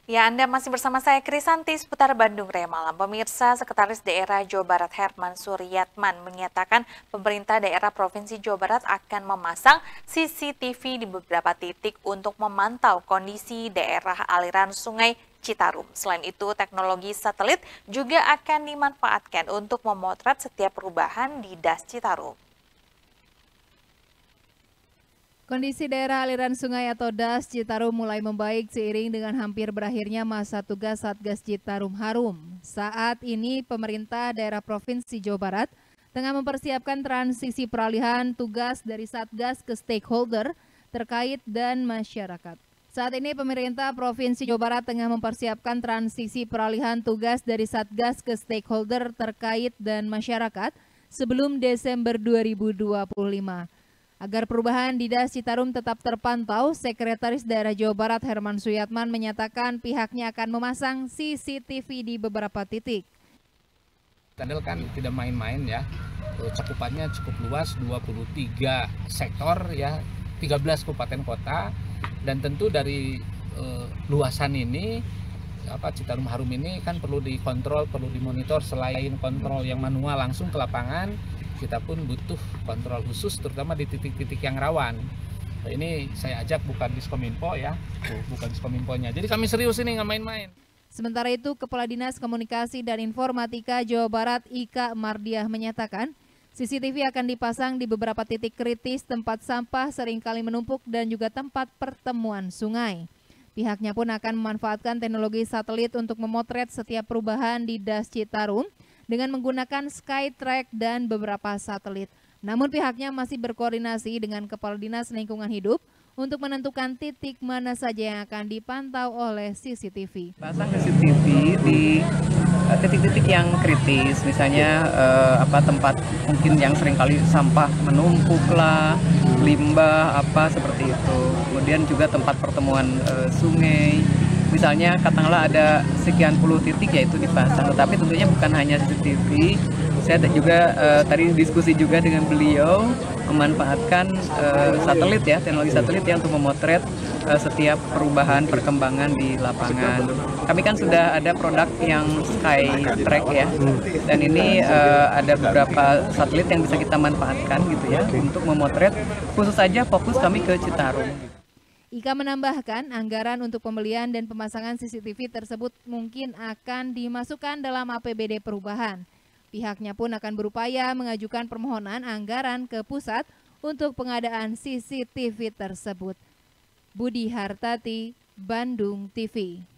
Ya, Anda masih bersama saya Krisanti seputar Bandung Raya Malam. Pemirsa, Sekretaris Daerah Jawa Barat Herman Suryatman menyatakan pemerintah daerah Provinsi Jawa Barat akan memasang CCTV di beberapa titik untuk memantau kondisi daerah aliran Sungai Citarum. Selain itu, teknologi satelit juga akan dimanfaatkan untuk memotret setiap perubahan di Das Citarum. Kondisi daerah aliran sungai atau Das Citarum mulai membaik seiring dengan hampir berakhirnya masa tugas Satgas Citarum Harum. Saat ini pemerintah daerah Provinsi Jawa Barat tengah mempersiapkan transisi peralihan tugas dari Satgas ke stakeholder terkait dan masyarakat. Saat ini pemerintah Provinsi Jawa Barat tengah mempersiapkan transisi peralihan tugas dari Satgas ke stakeholder terkait dan masyarakat sebelum Desember 2025. Agar perubahan di Das Citarum tetap terpantau, Sekretaris Daerah Jawa Barat Herman Suryatman menyatakan pihaknya akan memasang CCTV di beberapa titik. Tandel kan tidak main-main ya, cakupannya cukup luas, 23 sektor ya, 13 kabupaten kota, dan tentu dari luasan ini Citarum Harum ini kan perlu dikontrol, perlu dimonitor. Selain kontrol yang manual langsung ke lapangan, kita pun butuh kontrol khusus terutama di titik-titik yang rawan. Nah, ini saya ajak bukan Diskominfo ya, bukan Diskominfonya. Jadi kami serius ini, nggak main-main. Sementara itu, Kepala Dinas Komunikasi dan Informatika Jawa Barat Ika Mardiah menyatakan CCTV akan dipasang di beberapa titik kritis tempat sampah seringkali menumpuk dan juga tempat pertemuan sungai. Pihaknya pun akan memanfaatkan teknologi satelit untuk memotret setiap perubahan di Das Citarum dengan menggunakan Skytrack dan beberapa satelit. Namun pihaknya masih berkoordinasi dengan Kepala Dinas Lingkungan Hidup untuk menentukan titik mana saja yang akan dipantau oleh CCTV. Pasang CCTV di titik-titik yang kritis, misalnya tempat mungkin yang seringkali sampah menumpuk lah, limbah seperti itu. Kemudian juga tempat pertemuan sungai. Misalnya katakanlah ada sekian puluh titik yaitu dipasang, tetapi tentunya bukan hanya CCTV. Saya juga tadi diskusi juga dengan beliau memanfaatkan satelit ya, teknologi satelit ya untuk memotret setiap perubahan perkembangan di lapangan. Kami kan sudah ada produk yang Skytrack ya, dan ini ada beberapa satelit yang bisa kita manfaatkan gitu ya untuk memotret khusus saja fokus kami ke Citarum. Ika menambahkan anggaran untuk pembelian dan pemasangan CCTV tersebut mungkin akan dimasukkan dalam APBD perubahan. Pihaknya pun akan berupaya mengajukan permohonan anggaran ke pusat untuk pengadaan CCTV tersebut. Budi Hartati, Bandung TV.